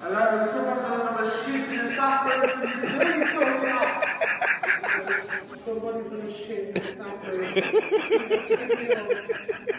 Hello, someone's on another shit in the staff room. Please sort it out. Somebody's going to shit in the staff room.